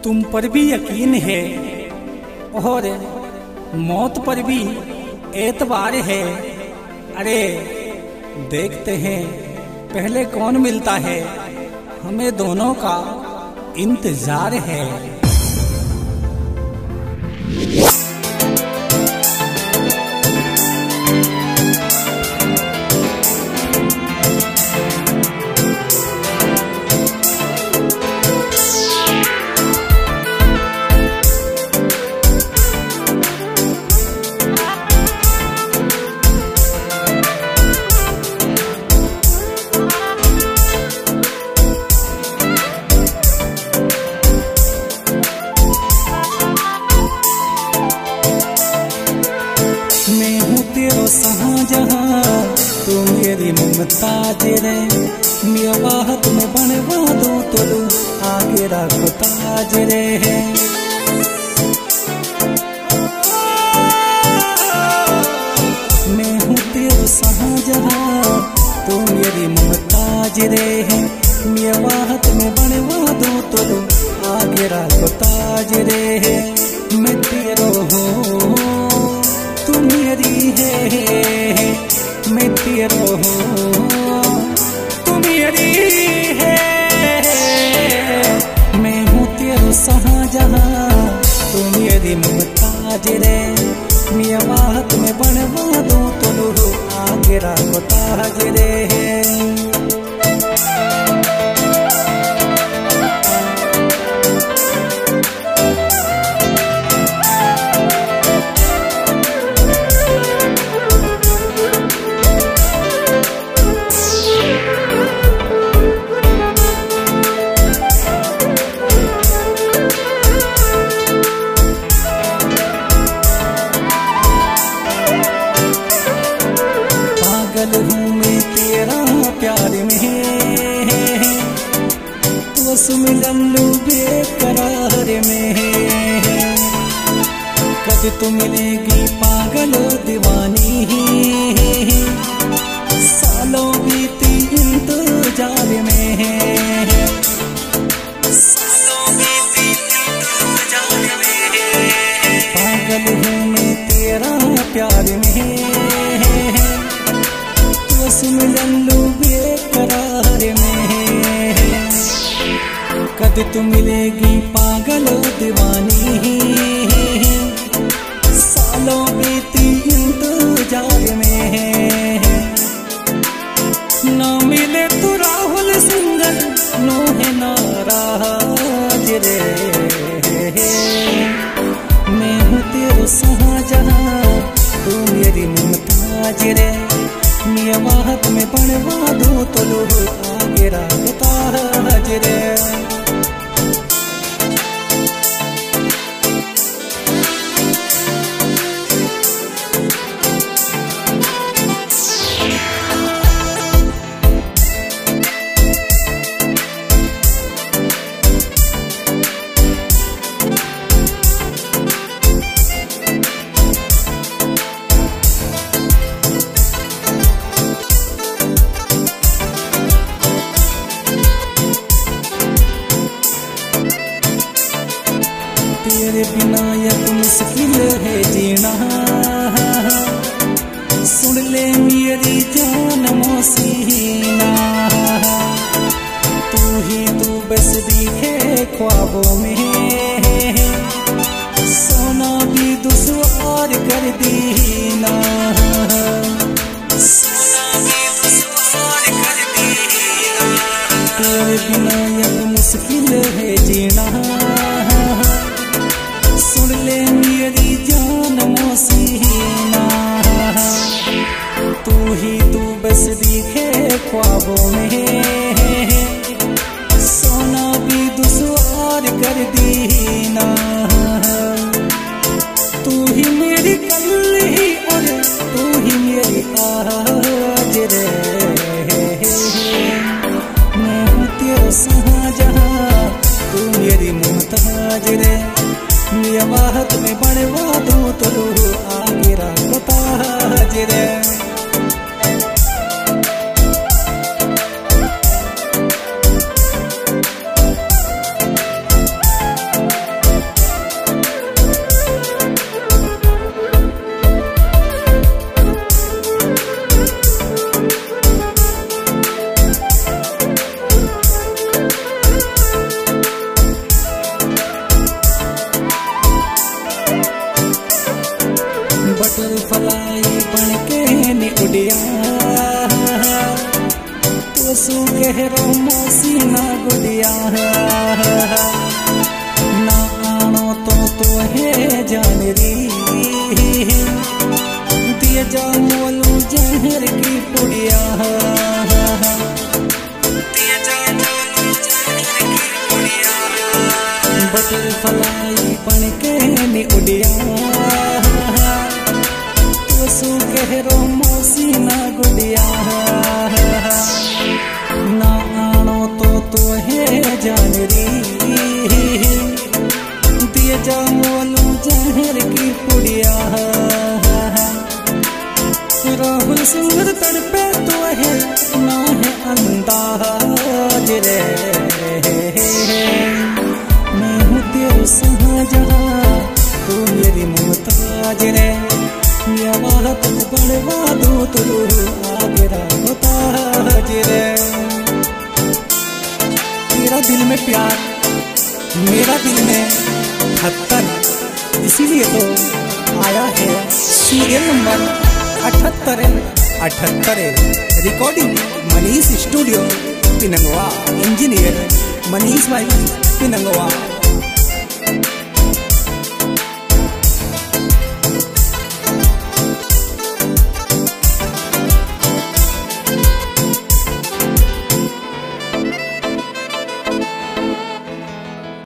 तुम पर भी यकीन है और मौत पर भी एतबार है। अरे देखते हैं पहले कौन मिलता है, हमें दोनों का इंतजार है। शाहजहां तू मेरी मुमताज रे, मियाँ हाथ में बनवा दो तो लू आगे रखो ताज रे। मैं हूँ तेरा शाहजहां तू मेरी मुमताज रे, मियाँ हाथ में बनवा दो तो लू आगे रखो ताज रे। मैं तेरा हूँ तू मेरी है, मैं तेरा हूँ तू मेरी है। मैं हूँ तेरा शाहजहां तू मेरी मुमताज रे, मियाँ हाथ में बनवा दो तो लो आगे रखो ताज रे। पागल हूँ मैं तेरा प्यार में, तो सुमिलन लू बेकरार में। कद तो मिलेगी पागल दीवानी, सालों बीती इंतजार में, सालों बीती इंतजार में। पागल हूँ मैं तेरा प्यार में, मिलन लू बेकरार में। कद तू मिलेगी पागल दीवानी, सालों बीती इंतजार में। ना मिले तू राहुल सिंगर नो है नाराज रे। मैं हूँ तेरा शाहजहां तू मेरी मुमताज रे, मियाँ हाथ में बनवा दो तो लो आगे रखो ताज रे। तेरे बिना यक मुश्किल है जीना, सुन ले मेरी जान मोसीना। तू ही तू बस दिखे ख्वाबों में, सोना भी दुश्वार कर दीना, सोना भी दुश्वार कर दीना। तेरे बिना यक मुश्किल है जीना, सुन ले मेरी जान मोसीना। तू ही तू बस दिखे ख्वाबों में, सोना भी दुश्वार कर दीना। तू ही मेरी कल ही और तू ही मेरी आज रे। मैं हूँ तेरा शाहजहां तू मेरी मुमताज रे, मियाँ हाथ में बनवा दो तो लो आगे रखो ताज रे। कहरो मौसी ना गुड़िया ना आनो तो है जान री दिए जा मोलू जहर की पुड़िया बटरफ्लाई बन के नी उड़िया तो सु कहरो मौसी ना गुड़िया ना आनो तो है जान री दिए जा मोलू जहर की पुड़िया राहुल सुंदर तड़पे तो है ना है अंदाज रे मैं हूँ तेरे शाहजहां तू मेरी मुमताज रे ये बात बढ़वा दूं तू आगे ताज रे तेरा दिल में प्यार मेरा दिल में 78 इसीलिए तो आया है serial number 78 recording Manish studio Pinangwa engineer Manish भाई पिनंगवा।